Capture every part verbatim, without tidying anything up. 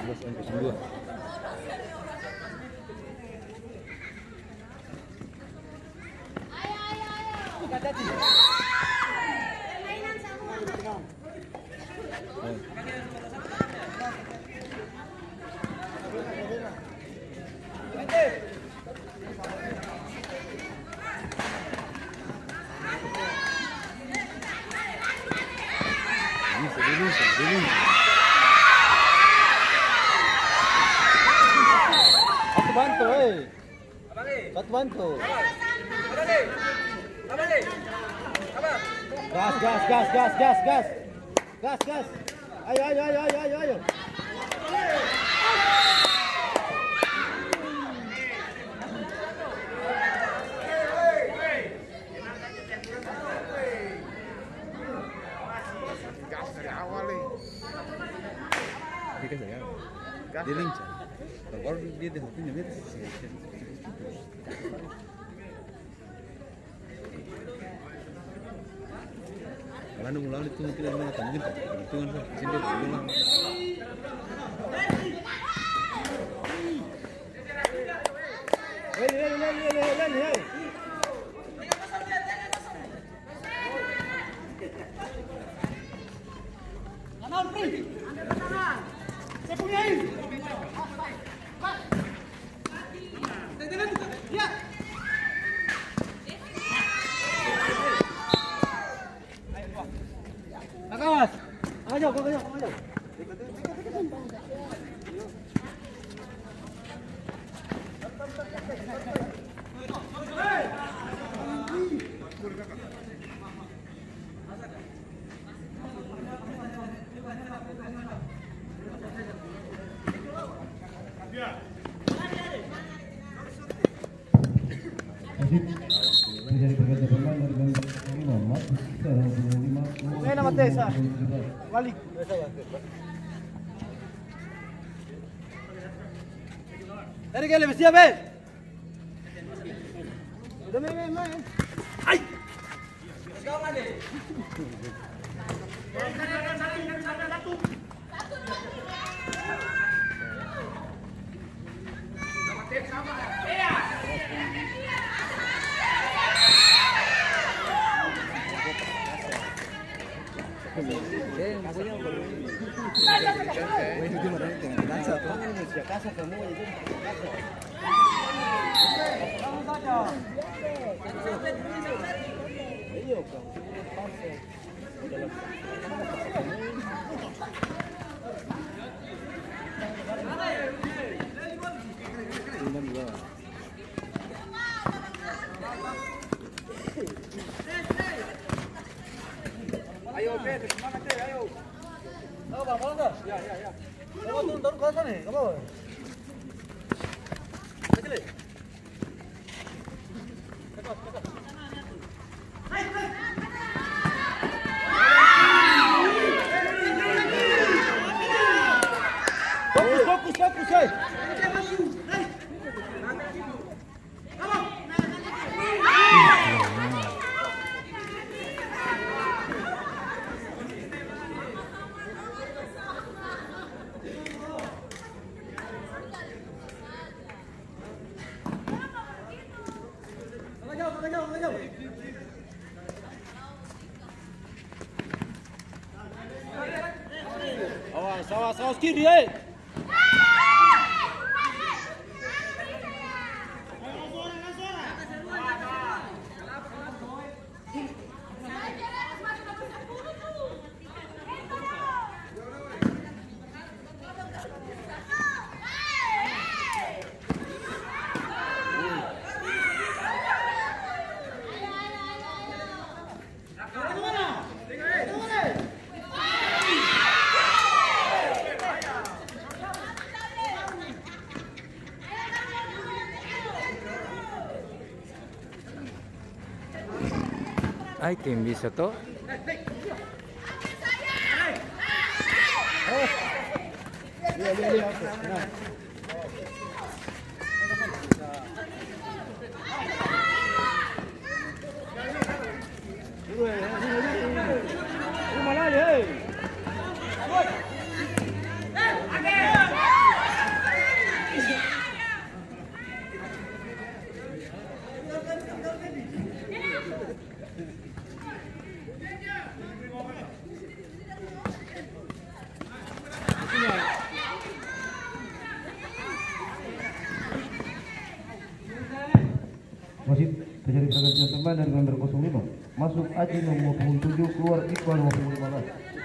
sebelas M sembilan. Aku bantu, eh. Bantu bantu. Gas, gas, gas, gas, gas, gas. Gas, gas. Ayo, ayo, ayo, ayo, ayo, ayo. Gas dari awal nih. Dia saya. Dia lincah. Kalau dia dia punya dia kalau anda mulai itu mungkin ada mana mungkin tak perhitungan sih sini dia pulang. Hei hei hei hei hei hei. Kanan pri. Saya punya ini. Ya. Awas. Ayo, ayo, ayo, ayo. Saya nama Tesa. Balik. Dari kali mesti apa? Udah main main. Ai. Sekarang ada. Satu, satu. Sama. Iya. Ayo, Ben, semangat deh, ayo. Oh, Bang, mau enggak? Ya, ya, ya. Kamu turun turun ke sana nih, kamu. Kecil. Cepat, cepat. Hai, hai. Fokus, fokus, fokus, hai. Hai. Awas, awas, awas kiri, eh. Ay, ¿quién dice todo? Lihat, lihat, lihat. Nah. Ini malah, hei. Wasit terjadi pergantian pemain dari nomor nol lima. Masuk Aji nomor tujuh, keluar Iqbal nomor lima belas.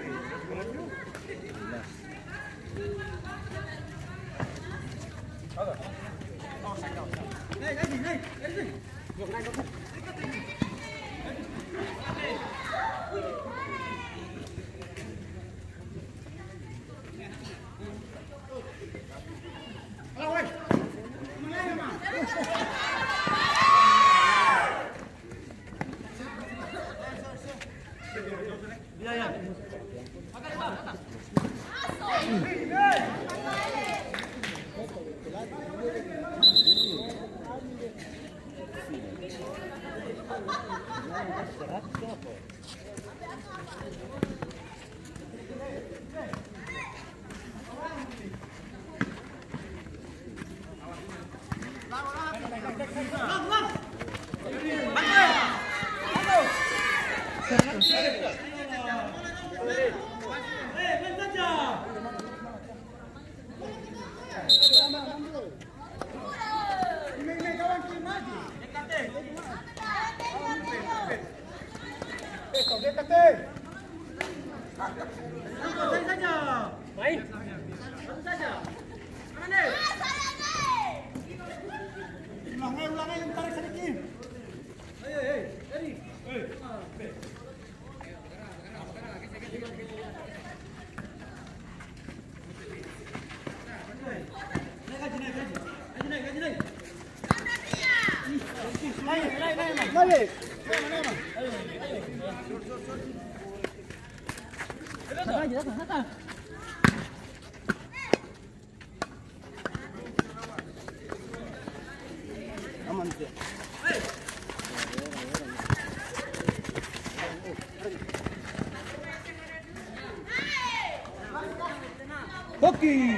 Hoki.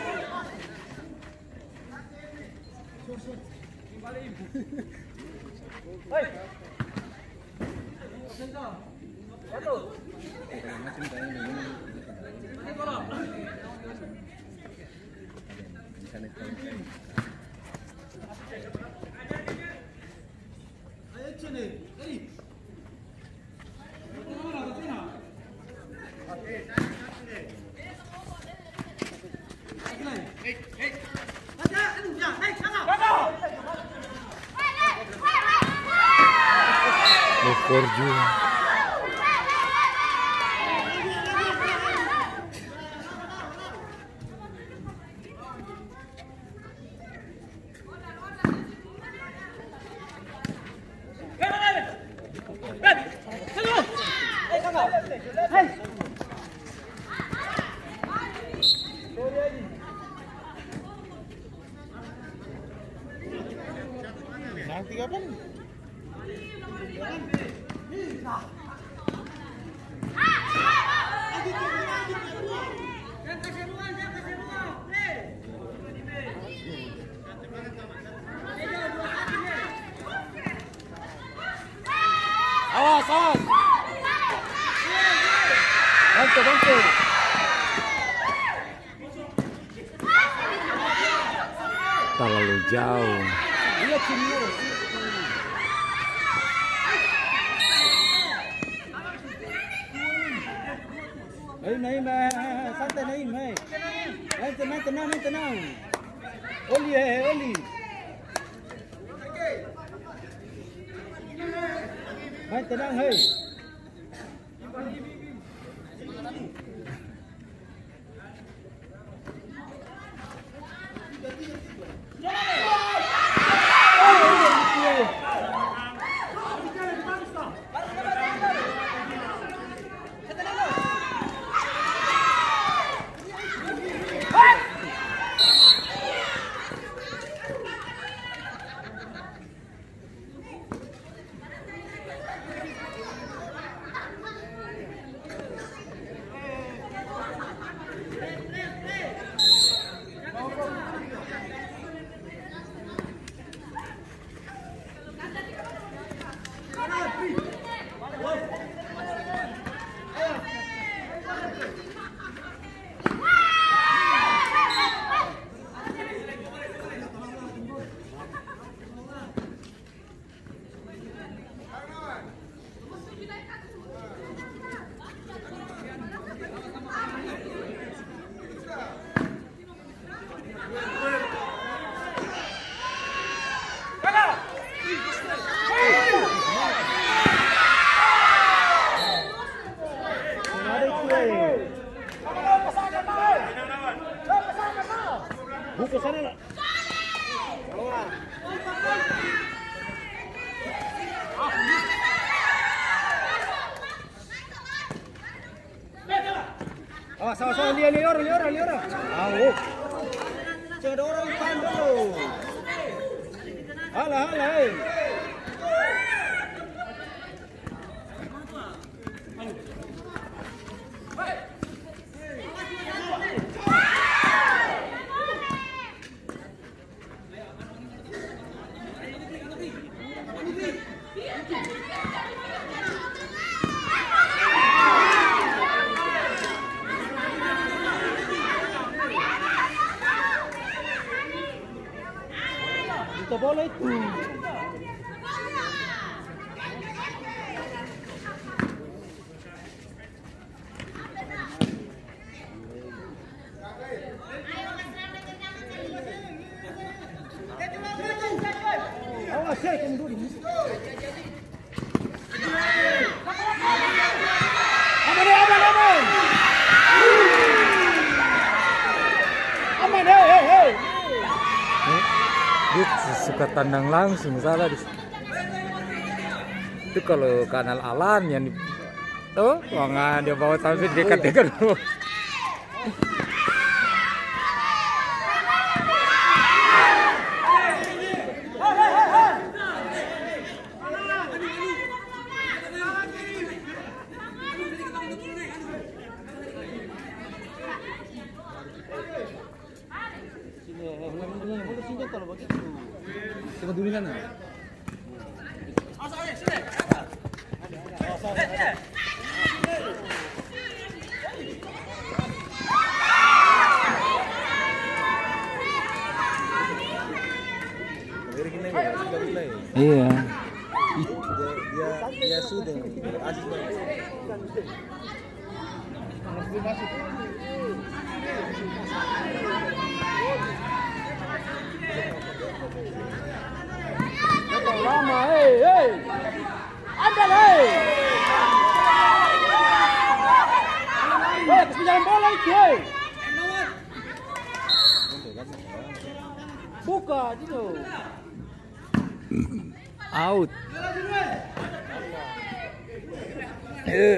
Hei. Satu. Ayo sini. Hei. Forju. Tiga pun. Awas, awas. Bantu, bantu. Terlalu jauh. Iya, sini. Naim, Naim, santai Naim, Naim. Naim tenang, tenang, Naim tenang. Oli, eh, Oli. Naim tenang, hei. Buka sana lah. Awas, awas, awas, lihat, lihat orang, lihat orang, lihat orang. Aduh. Jangan ada orang tahan dulu. Halah, halah, hei. Kita bola itu. Awas, saya kamu dulu. Aman, aman, aman. Aman, hei, hei, hei. Dia suka tandang langsung salah di itu kalau kanal Alan yang di tuh wangan dia bawa sampai dekat-dekat dulu. Coba dulu sana. Iya. Dia dia sudah asis lama, hei, hei, ada hei, hei, kesenjangan bola itu, hei, buka, itu, Out. Eh.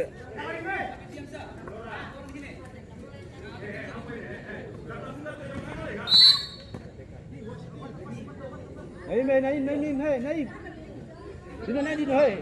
Naim, Naim, Naim, hei, Naim, sini Naim, hei.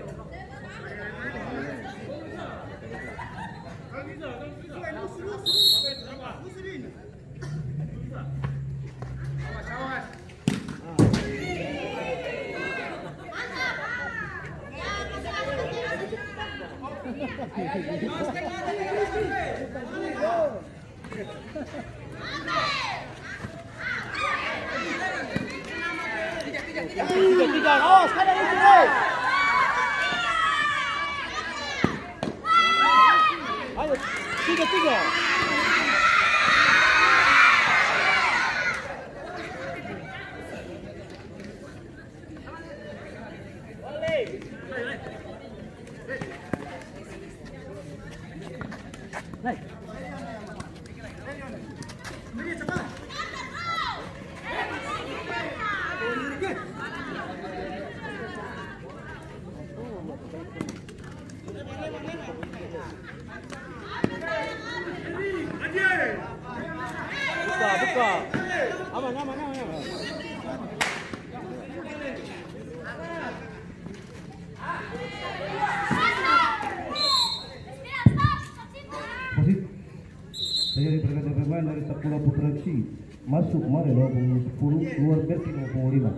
Tiga, tiga, oh, sekarang itu, hei. Ayo, tiga, tiga. Naik. Buka, buka. Aman, aman, aman, aman. Wasit saya diperkatakan pemain dari Sapura Putra F C masuk kemarin dua puluh sepuluh keluar Berti dua puluh lima.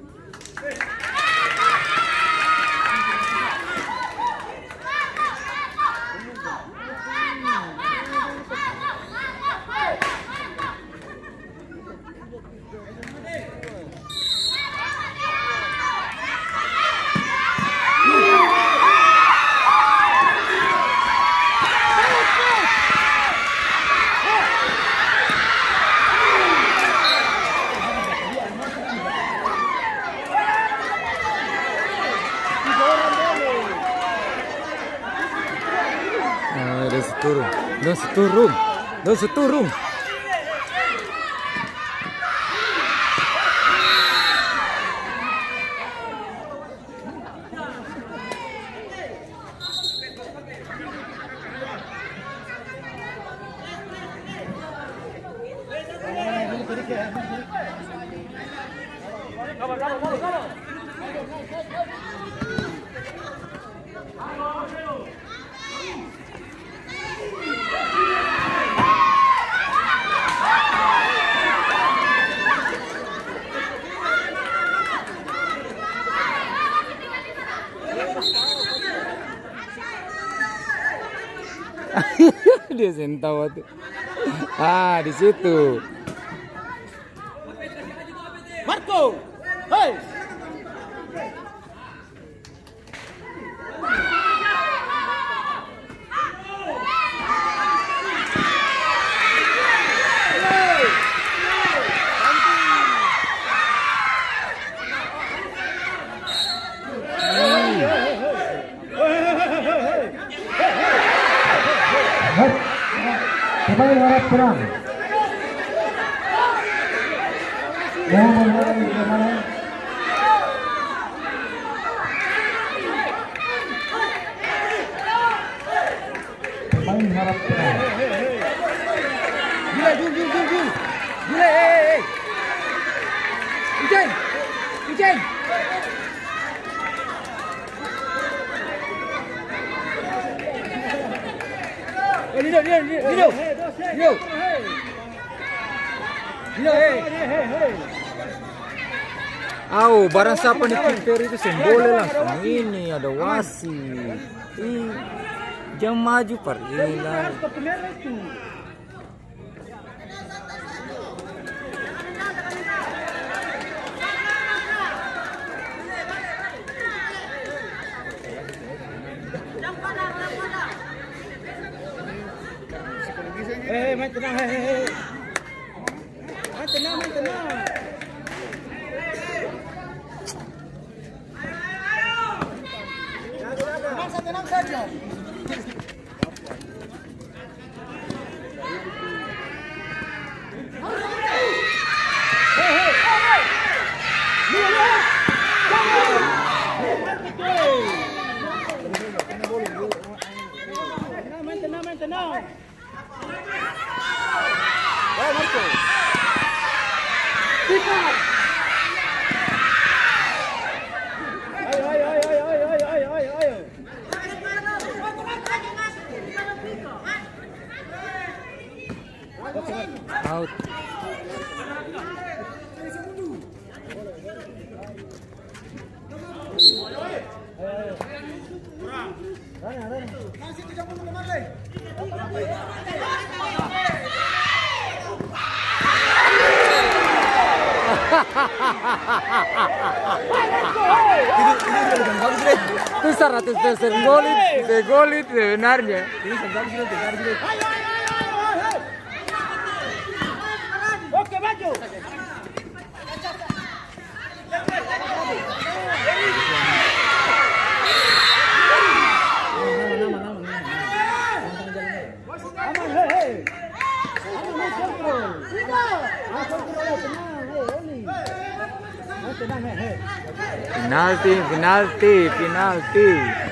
Udah seturun, udah seturun, udah seturun. sedikit. Kabar, kabar, kabar, kabar. Dia sentawa tuh. Ah, di situ. Marco. Hey. Pemain harap serang. Mohon berhati di mana? Pemain harap serang. Gila, jul, jul, jul, jul. Gila, eh, eh. Ucen, Ucen. Eh, Lido, Lido, Lido, Lido. Lido, hey, hey, hey. Au, barang siapa nih kiper itu semboleh langsung ini ada wasit. Ih, jangan maju par ini lah. Eh, main tenang, hei, hei. Main tenang, main tenang. Tenang, tenang saja. Hei, hei, hei. Lihat, lihat. Tenang, main tenang, main tenang. Ayo Marco. Pikat. Ayo ayo ayo ayo ayo ayo ayo ayo. Out. Kurang. Rana, Rana. Masih tiga puluh lembar lagi. Itu seratus persen golit, itu golit sebenarnya. Oke, maju. Aman, hei, hei. Aman, kontrol. Kontrol, tenang, hei, Oli. Tenang, hei, hei. Penalti, penalti, penalti.